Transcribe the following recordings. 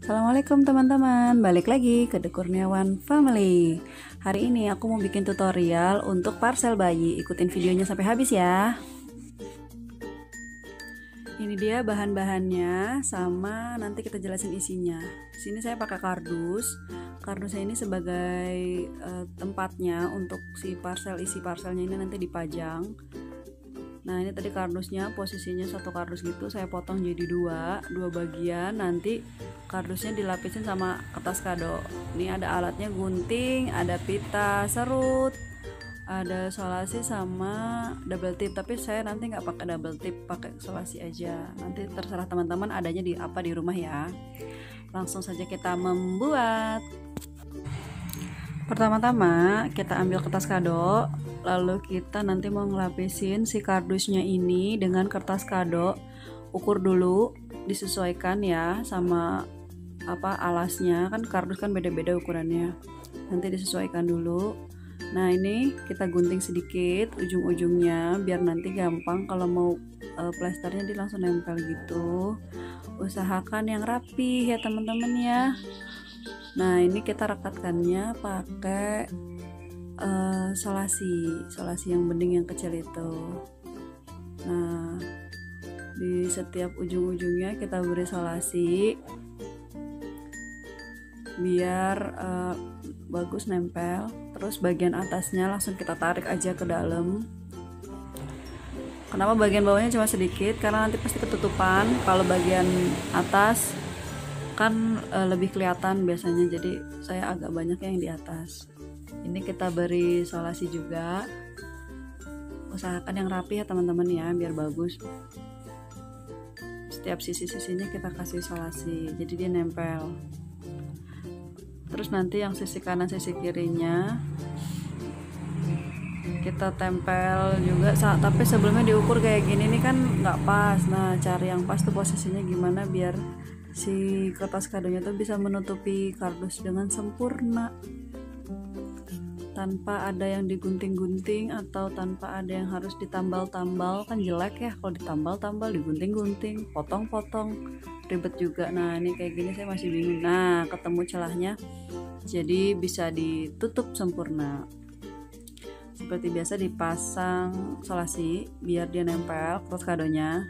Assalamualaikum teman-teman, balik lagi ke The Kurniawan Family. Hari ini aku mau bikin tutorial untuk parcel bayi. Ikutin videonya sampai habis ya. Ini dia bahan-bahannya, sama nanti kita jelasin isinya. Di sini saya pakai kardus. Kardusnya ini sebagai tempatnya untuk si isi parcelnya ini nanti dipajang. Nah, ini tadi kardusnya, posisinya satu kardus gitu saya potong jadi dua bagian. Nanti kardusnya dilapisin sama kertas kado. Ini ada alatnya, gunting, ada pita serut, ada solasi sama double tip. Tapi saya nanti nggak pakai double tip, pakai solasi aja. Nanti terserah teman-teman adanya di apa di rumah ya. Langsung saja kita membuat. Pertama-tama kita ambil kertas kado, lalu kita nanti mau ngelapisin si kardusnya ini dengan kertas kado. Ukur dulu, disesuaikan ya sama alasnya, kan kardus kan beda-beda ukurannya. Nanti disesuaikan dulu. Nah, ini kita gunting sedikit ujung-ujungnya biar nanti gampang kalau mau plesternya dia langsung nempel gitu. Usahakan yang rapi ya teman-teman ya. Nah, ini kita rekatkannya pakai solasi yang bening yang kecil itu. Nah, di setiap ujung-ujungnya kita beri solasi biar bagus nempel. Terus bagian atasnya langsung kita tarik aja ke dalam. Kenapa bagian bawahnya cuma sedikit? Karena nanti pasti ketutupan. Kalau bagian atas kan lebih kelihatan biasanya, jadi saya agak banyak yang di atas. Ini kita beri solasi juga. Usahakan yang rapi ya teman-teman ya, biar bagus. Setiap sisi-sisinya kita kasih solasi, jadi dia nempel. Terus nanti yang sisi kanan sisi kirinya kita tempel juga, tapi sebelumnya diukur kayak gini nih kan nggak pas. Nah, cari yang pas tuh posisinya gimana biar si kertas kadonya tuh bisa menutupi kardus dengan sempurna tanpa ada yang digunting-gunting atau tanpa ada yang harus ditambal-tambal. Kan jelek ya kalau ditambal-tambal, digunting-gunting, potong-potong, ribet juga. Nah, ini kayak gini saya masih bingung. Nah, ketemu celahnya, jadi bisa ditutup sempurna. Seperti biasa dipasang solasi biar dia nempel kertas kadonya.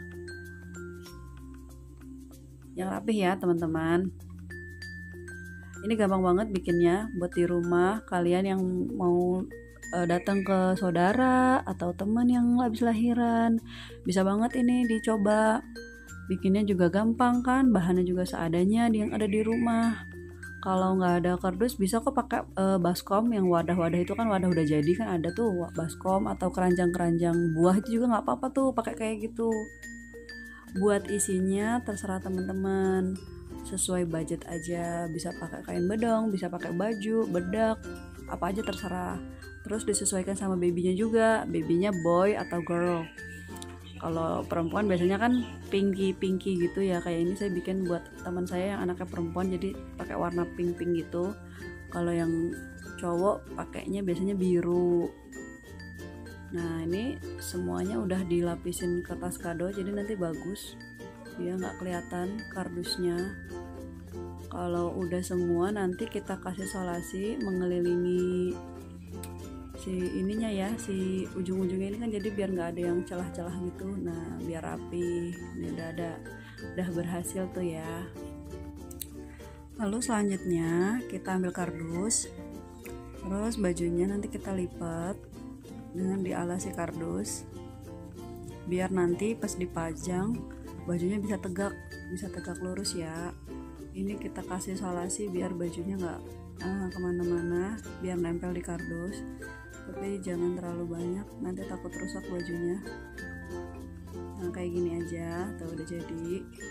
Yang rapih ya teman-teman. Ini gampang banget bikinnya buat di rumah. Kalian yang mau datang ke saudara atau teman yang habis lahiran, bisa banget ini dicoba. Bikinnya juga gampang kan, bahannya juga seadanya yang ada di rumah. Kalau nggak ada kardus bisa kok pakai baskom yang wadah-wadah itu, kan wadah udah jadi kan ada tuh baskom, atau keranjang-keranjang buah itu juga nggak apa-apa tuh pakai kayak gitu. Buat isinya terserah teman-teman, sesuai budget aja. Bisa pakai kain bedong, bisa pakai baju, bedak, apa aja terserah. Terus disesuaikan sama babynya juga, babynya boy atau girl. Kalau perempuan biasanya kan pinky gitu ya. Kayak ini saya bikin buat teman saya yang anaknya perempuan, jadi pakai warna pink gitu. Kalau yang cowok pakainya biasanya biru. Nah, ini semuanya udah dilapisin kertas kado, jadi nanti bagus, dia nggak kelihatan kardusnya. Kalau udah semua nanti kita kasih solasi mengelilingi si ininya ya, si ujung-ujungnya ini kan, jadi biar nggak ada yang celah-celah gitu. Nah, biar rapi. Ini udah berhasil tuh ya. Lalu selanjutnya kita ambil kardus, terus bajunya nanti kita lipat dengan dialasi kardus biar nanti pas dipajang bajunya bisa tegak lurus ya. Ini kita kasih solasi biar bajunya nggak kemana-mana, biar nempel di kardus, tapi jangan terlalu banyak, nanti takut rusak bajunya. Nah, kayak gini aja tuh udah jadi.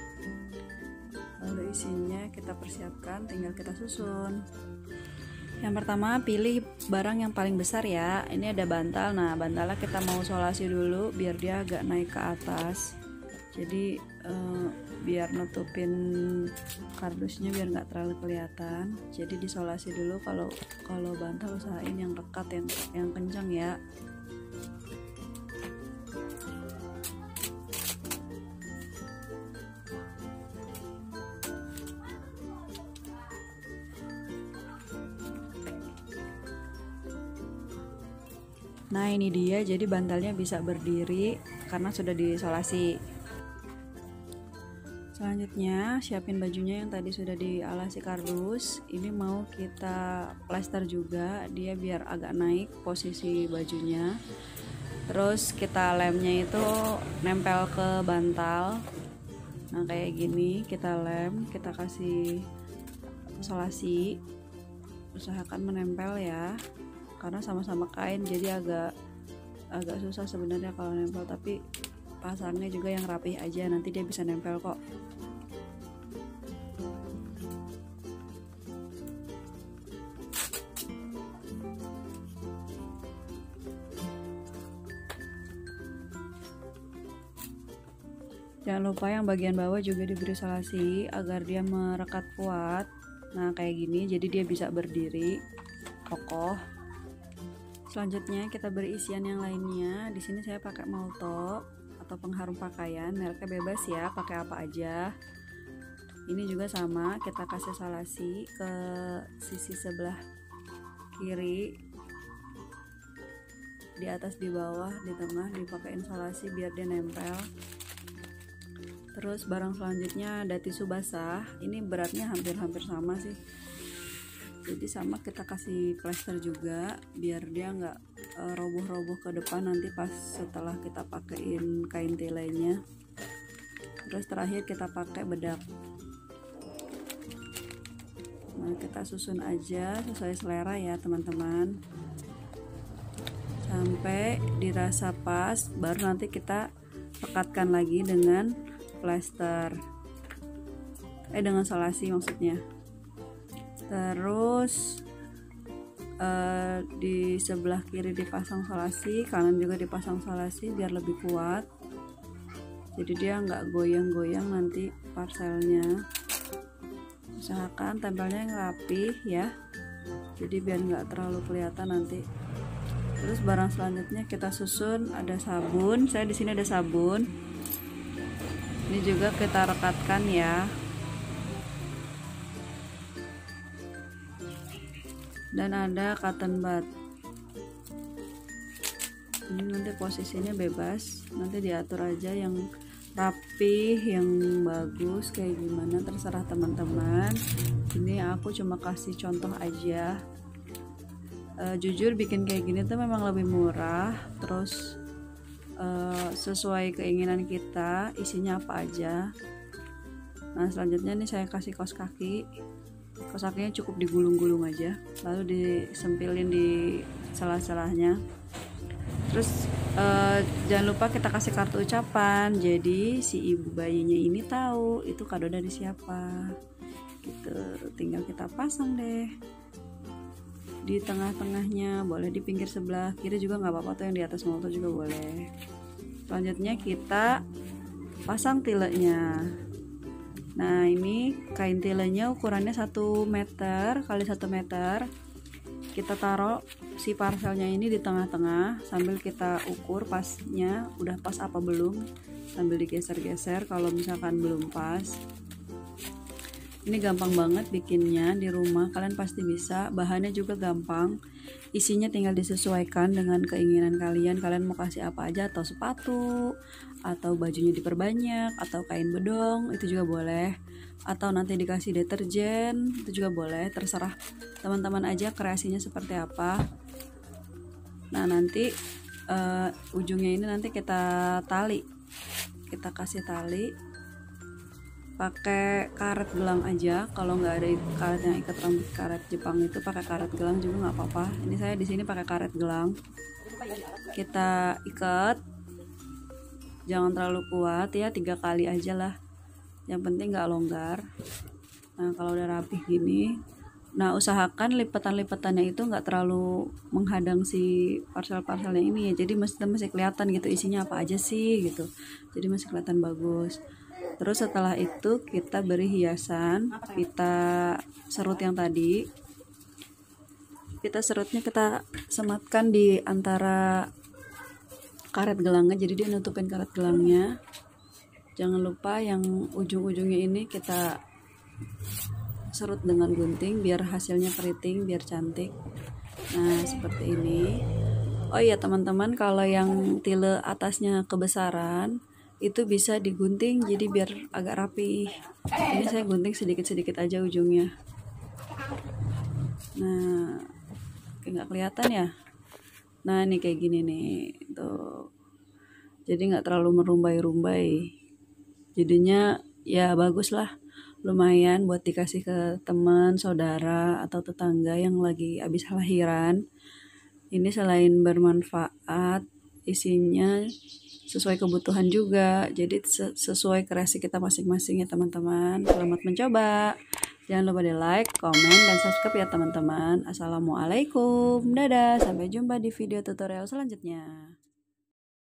Lalu isinya kita persiapkan, tinggal kita susun. Yang pertama pilih barang yang paling besar ya. Ini ada bantal. Nah, bantalnya kita mau solasi dulu biar dia agak naik ke atas. Jadi biar nutupin kardusnya biar nggak terlalu kelihatan. Jadi disolasi dulu. Kalau bantal usahain yang rekat, yang kencang ya. Nah ini dia, jadi bantalnya bisa berdiri karena sudah diisolasi. Selanjutnya siapin bajunya yang tadi sudah dialasi kardus. Ini mau kita plester juga, dia biar agak naik posisi bajunya. Terus kita lemnya itu nempel ke bantal. Nah kayak gini kita lem, kita kasih isolasi. Usahakan menempel ya, karena sama-sama kain jadi agak susah sebenarnya kalau nempel, tapi pasarnya juga yang rapih aja, nanti dia bisa nempel kok. Jangan lupa yang bagian bawah juga diberi isolasi agar dia merekat kuat. Nah kayak gini, jadi dia bisa berdiri kokoh. Selanjutnya kita beri isian yang lainnya. Di sini saya pakai Molto atau pengharum pakaian, mereknya bebas ya, pakai apa aja. Ini juga sama, kita kasih isolasi ke sisi sebelah kiri, di atas, di bawah, di tengah, dipakai isolasi biar dia nempel. Terus barang selanjutnya ada tisu basah. Ini beratnya hampir-hampir sama sih, jadi sama kita kasih plester juga biar dia nggak roboh-roboh ke depan nanti pas setelah kita pakein kain tilenya. Terus terakhir kita pakai bedak. Nah kita susun aja sesuai selera ya teman-teman, sampai dirasa pas, baru nanti kita pekatkan lagi dengan plester, dengan isolasi maksudnya. Terus di sebelah kiri dipasang isolasi, kanan juga dipasang isolasi biar lebih kuat, jadi dia nggak goyang-goyang nanti parselnya. Usahakan tempelnya yang rapih ya, jadi biar nggak terlalu kelihatan nanti. Terus barang selanjutnya kita susun, ada sabun. Saya di sini ada sabun. Ini juga kita rekatkan ya. Dan ada cotton bud. Ini nanti posisinya bebas, nanti diatur aja yang rapih, yang bagus kayak gimana terserah teman-teman. Ini aku cuma kasih contoh aja. Jujur bikin kayak gini tuh memang lebih murah, terus sesuai keinginan kita, isinya apa aja. Nah selanjutnya nih saya kasih kaos kaki. Kaos kakinya cukup digulung-gulung aja, lalu disempilin di celah-celahnya. Terus jangan lupa kita kasih kartu ucapan, jadi si ibu bayinya ini tahu itu kado dari siapa gitu. Tinggal kita pasang deh di tengah-tengahnya, boleh di pinggir sebelah kiri juga nggak apa-apa tuh, yang di atas Molto juga boleh. Selanjutnya kita pasang tilenya. Nah ini kain tilenya ukurannya 1 meter kali 1 meter. Kita taruh si parselnya ini di tengah-tengah sambil kita ukur pasnya udah pas apa belum, sambil digeser-geser kalau misalkan belum pas. Ini gampang banget bikinnya di rumah, kalian pasti bisa. Bahannya juga gampang, isinya tinggal disesuaikan dengan keinginan kalian. Kalian mau kasih apa aja, atau sepatu, atau bajunya diperbanyak, atau kain bedong, itu juga boleh. Atau nanti dikasih deterjen, itu juga boleh, terserah teman-teman aja kreasinya seperti apa. Nah nanti ujungnya ini nanti kita tali, kita kasih tali pakai karet gelang aja. Kalau nggak ada karet yang ikat rambut, karet Jepang itu, pakai karet gelang juga nggak apa-apa. Ini saya di sini pakai karet gelang. Kita ikat, jangan terlalu kuat ya, 3 kali aja lah, yang penting nggak longgar. Nah kalau udah rapih gini, nah usahakan lipatan-lipatannya itu nggak terlalu menghadang si parsel-parselnya ini ya, jadi masih kelihatan gitu isinya apa aja sih gitu, jadi masih kelihatan bagus. Terus setelah itu kita beri hiasan, kita serut yang tadi, kita serutnya kita sematkan di antara karet gelangnya, jadi dia nutupin karet gelangnya. Jangan lupa yang ujung-ujungnya ini kita serut dengan gunting biar hasilnya keriting, biar cantik. Nah seperti ini. Oh iya teman-teman, kalau yang tile atasnya kebesaran itu bisa digunting jadi biar agak rapi. Ini saya gunting sedikit-sedikit aja ujungnya. Nah, kayak nggak kelihatan ya. Nah ini kayak gini nih, tuh. Jadi nggak terlalu merumbai-rumbai. Jadinya ya bagus lah, lumayan buat dikasih ke teman, saudara, atau tetangga yang lagi habis lahiran. Ini selain bermanfaat, isinya sesuai kebutuhan juga. Jadi sesuai kreasi kita masing-masing ya teman-teman. Selamat mencoba. Jangan lupa di like, komen, dan subscribe ya teman-teman. Assalamualaikum. Dadah. Sampai jumpa di video tutorial selanjutnya.